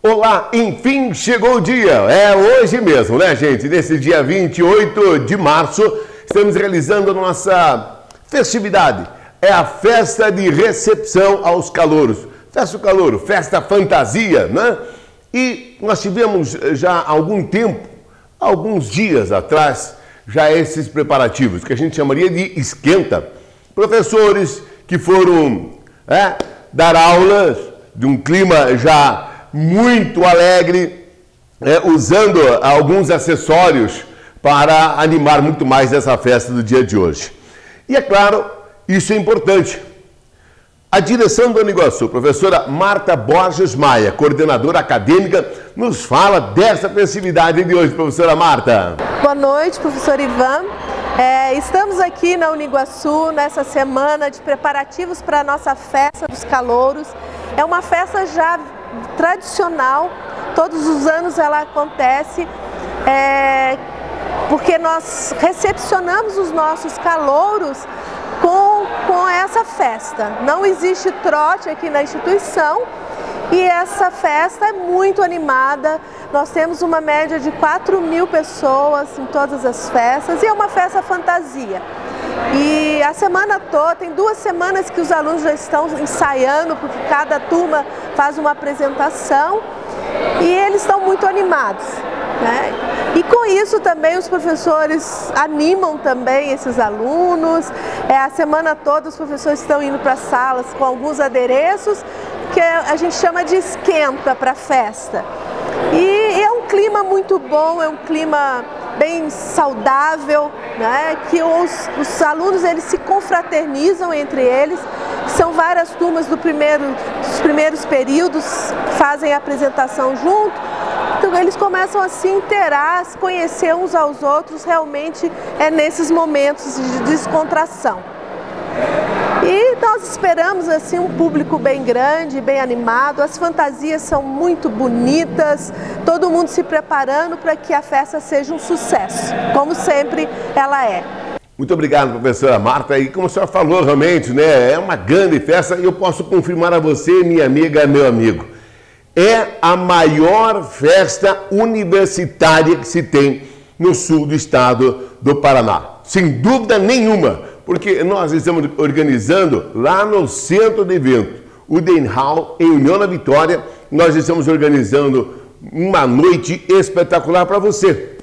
Olá, enfim chegou o dia, é hoje mesmo, né, gente? Nesse dia 28 de março, estamos realizando a nossa festividade, é a festa de recepção aos calouros. Festa do calouro, festa fantasia, né? E nós tivemos já há algum tempo, alguns dias atrás, já esses preparativos, que a gente chamaria de esquenta. Professores que foram dar aulas de um clima já muito alegre, usando alguns acessórios para animar muito mais essa festa do dia de hoje. E é claro, isso é importante. A direção do Uniguaçu, professora Marta Borges Maia, coordenadora acadêmica, nos fala dessa festividade de hoje, professora Marta. Boa noite, professor Ivan. Estamos aqui na Uniguaçu nessa semana de preparativos para a nossa festa dos calouros. É uma festa já tradicional, todos os anos ela acontece, porque nós recepcionamos os nossos calouros com essa festa. Não existe trote aqui na instituição e essa festa é muito animada. Nós temos uma média de 4.000 pessoas em todas as festas e é uma festa fantasia. E a semana toda, tem 2 semanas que os alunos já estão ensaiando, porque cada turma faz uma apresentação e eles estão muito animados, né? E com isso também os professores animam também esses alunos. A semana toda os professores estão indo para salas com alguns adereços que a gente chama de esquenta para a festa. E é um clima muito bom, é um clima bem saudável, né? Que os alunos eles se confraternizam entre eles. São várias turmas dos primeiros períodos que fazem a apresentação junto. Então eles começam a se inteirar, a se conhecer uns aos outros, realmente é nesses momentos de descontração. E nós esperamos assim um público bem grande, bem animado, as fantasias são muito bonitas, todo mundo se preparando para que a festa seja um sucesso, como sempre ela é. Muito obrigado, professora Marta. E como a senhora falou, realmente, né, é uma grande festa e eu posso confirmar a você, minha amiga, meu amigo. É a maior festa universitária que se tem no sul do estado do Paraná. Sem dúvida nenhuma, porque nós estamos organizando lá no centro de evento, o Den Hall, em União da Vitória. Nós estamos organizando uma noite espetacular para você.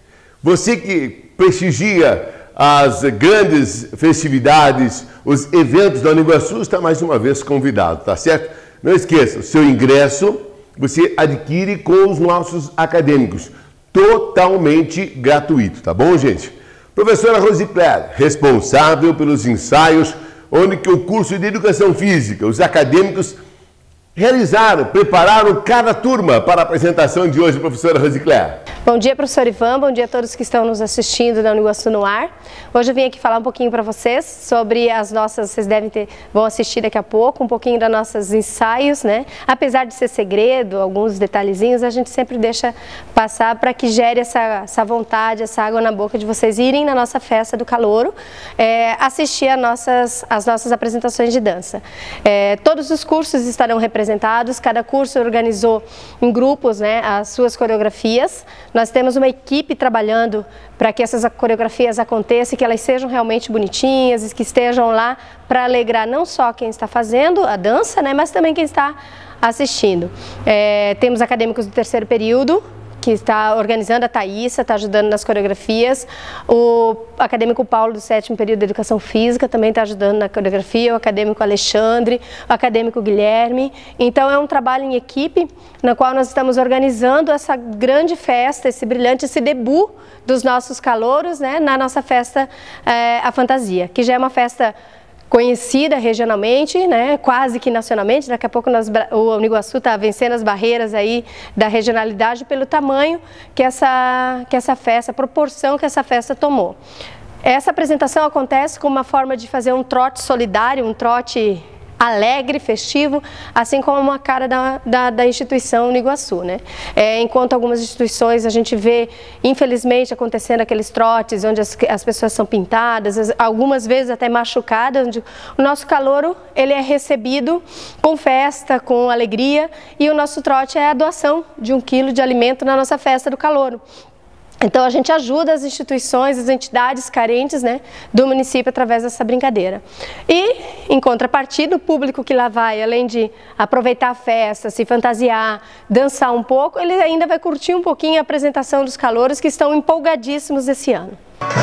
Você que prestigia as grandes festividades, os eventos da Uniguaçu, está mais uma vez convidado, tá certo? Não esqueça, o seu ingresso você adquire com os nossos acadêmicos, totalmente gratuito, tá bom, gente? Professora Rosicléia, responsável pelos ensaios, onde que o curso de Educação Física, os acadêmicos realizaram, prepararam cada turma para a apresentação de hoje, professora Rosicléia. Bom dia, professor Ivan, bom dia a todos que estão nos assistindo da Uniguaçu no ar. Hoje eu vim aqui falar um pouquinho para vocês sobre as nossas, vocês vão assistir daqui a pouco, um pouquinho das nossos ensaios, né? Apesar de ser segredo, alguns detalhezinhos, a gente sempre deixa passar para que gere essa vontade, essa água na boca de vocês irem na nossa festa do calouro, assistir as nossas apresentações de dança. Todos os cursos estarão representados, cada curso organizou em grupos, né, as suas coreografias. Nós temos uma equipe trabalhando para que essas coreografias aconteçam, que elas sejam realmente bonitinhas, que estejam lá para alegrar não só quem está fazendo a dança, né, mas também quem está assistindo. Temos acadêmicos do 3º período, que está organizando, a Thaísa está ajudando nas coreografias, o acadêmico Paulo do 7º período de Educação Física também está ajudando na coreografia, o acadêmico Alexandre, o acadêmico Guilherme. Então é um trabalho em equipe, na qual nós estamos organizando essa grande festa, esse debut dos nossos calouros, né, na nossa festa, a Fantasia, que já é uma festa conhecida regionalmente, né, quase que nacionalmente. Daqui a pouco o Uniguaçu está vencendo as barreiras aí da regionalidade pelo tamanho que essa festa, a proporção que essa festa tomou. Essa apresentação acontece como uma forma de fazer um trote solidário, um trote alegre, festivo, assim como a cara da instituição Uniguaçu, né? Enquanto algumas instituições a gente vê, infelizmente, acontecendo aqueles trotes onde as pessoas são pintadas, algumas vezes até machucadas, onde o nosso calouro, ele é recebido com festa, com alegria, e o nosso trote é a doação de 1 quilo de alimento na nossa festa do calouro. Então a gente ajuda as instituições, as entidades carentes, né, do município através dessa brincadeira. E, em contrapartida, o público que lá vai, além de aproveitar a festa, se fantasiar, dançar um pouco, ele ainda vai curtir um pouquinho a apresentação dos calouros, que estão empolgadíssimos esse ano.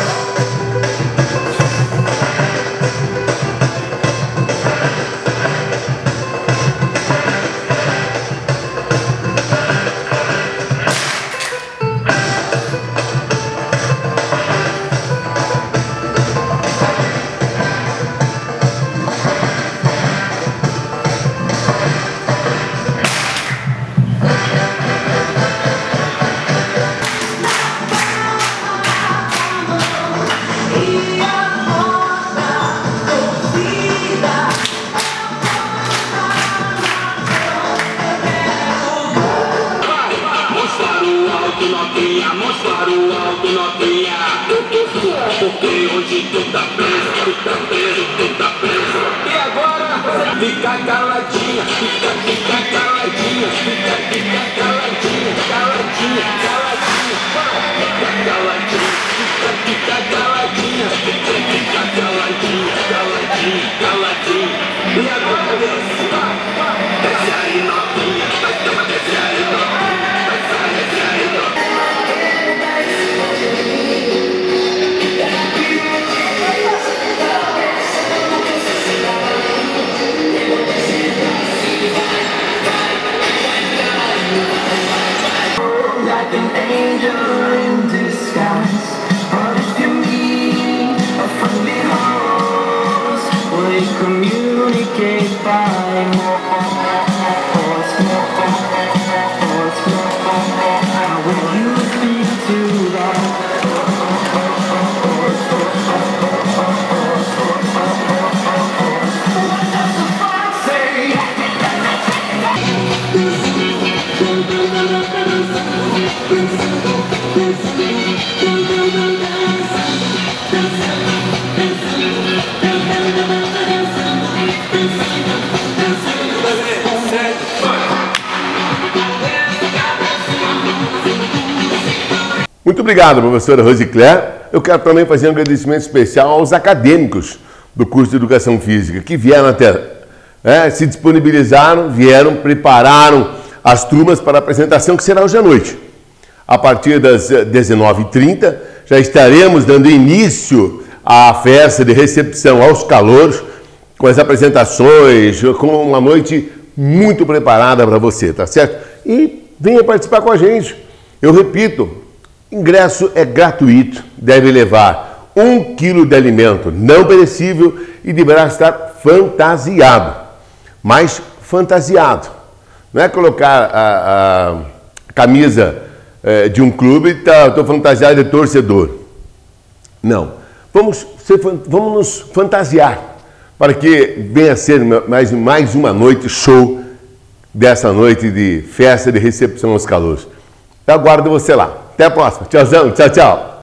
Porque hoje tu tá preso, tu tá preso, tu tá preso. E agora fica caladinha, fica caladinha, fica caladinha, caladinha, caladinha, fica caladinha, fica caladinha, fica caladinha, caladinha, caladinha. E agora desce aí novinha, desce aí novinha, desce aí novinha. Communicate by how will you speak to that? Muito obrigado, professora Rosicléia. Eu quero também fazer um agradecimento especial aos acadêmicos do curso de Educação Física que vieram até, se disponibilizaram, vieram, prepararam as turmas para a apresentação que será hoje à noite. A partir das 19h30 já estaremos dando início à festa de recepção aos calouros com as apresentações, com uma noite muito preparada para você, tá certo? E venha participar com a gente. Eu repito, ingresso é gratuito, deve levar 1 quilo de alimento não perecível e deverá estar fantasiado, mas fantasiado. Não é colocar a camisa de um clube e estou fantasiado de torcedor. Não, vamos nos fantasiar para que venha a ser mais uma noite show dessa noite de festa de recepção aos calouros. Eu aguardo você lá. Até a próxima. Tchauzão. Tchau, tchau.